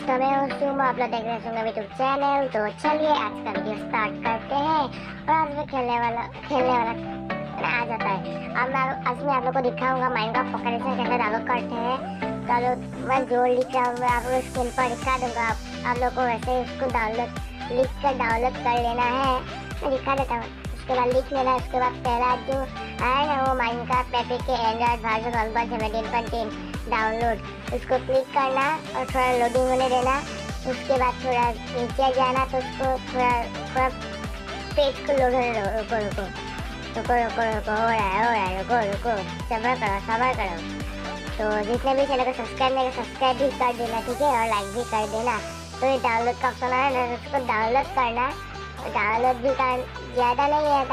दोस्तों मैं हूँ सुम, आप लोग देख रहे हैं यूट्यूब चैनल। तो चलिए आज का वीडियो स्टार्ट करते हैं। और आज मैं खेलने वाला आ जाता है। आज मैं आप लोग को दिखाऊंगा माइनक्राफ्ट पॉकेट एडिशन कैसे डाउनलोड करते हैं। तो आप लोग मैं जो लिख रहा हूँ मैं आप लोग स्क्रीन पर दिखा दूंगा। आप लोग को वैसे उसको लिख कर डाउनलोड कर लेना है। मैं दिखा देता हूँ, उसके बाद लिख लेना है। उसके बाद पहला जो है ना वो माइनक्राफ्ट एपिक के एंड्रॉइड वर्जन 1.17.3 डाउनलोड, उसको क्लिक करना और थोड़ा लोडिंग होने देना। उसके बाद थोड़ा नीचे जाना तो उसको थोड़ा पेज को लोड होने दो। रुको हो रहा है रुको सबर करो। तो जितने भी चैनल को सब्सक्राइब नहीं सब्सक्राइब भी कर देना, ठीक है, और लाइक भी कर देना। तो ये डाउनलोड का ऑप्शन है ना, उसको डाउनलोड करना। डाउनलोड भी ज़्यादा नहीं है,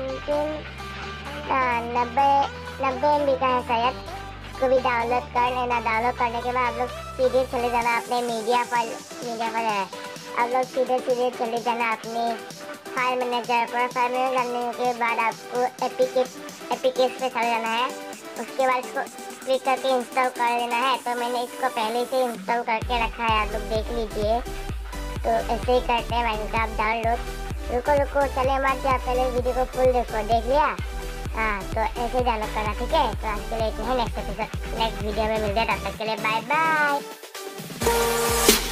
90 MB का है शायद। उसको भी डाउनलोड कर लेना। डाउनलोड करने के बाद आप लोग सीधे चले जाना अपने मीडिया फाइल है। आप लोग सीधे चले जाना अपने फाइल मैनेजर पर। फाइल मैनेजर करने के बाद आपको एपिकेस पे चले जाना है। उसके बाद इसको क्लिक करके इंस्टॉल कर लेना है। तो मैंने इसको पहले से इंस्टॉल करके रखा है, आप लोग देख लीजिए। तो ऐसे ही करते हैं माइनक्राफ्ट डाउनलोड। रुको चले मत जा, पहले वीडियो को फुल देख लिया। हाँ, तो ऐसे डाउनलोड करना, ठीक है। तो आज के लिए नेक्स्ट वीडियो में मिलते हैं, तब तक के लिए बाय बाय।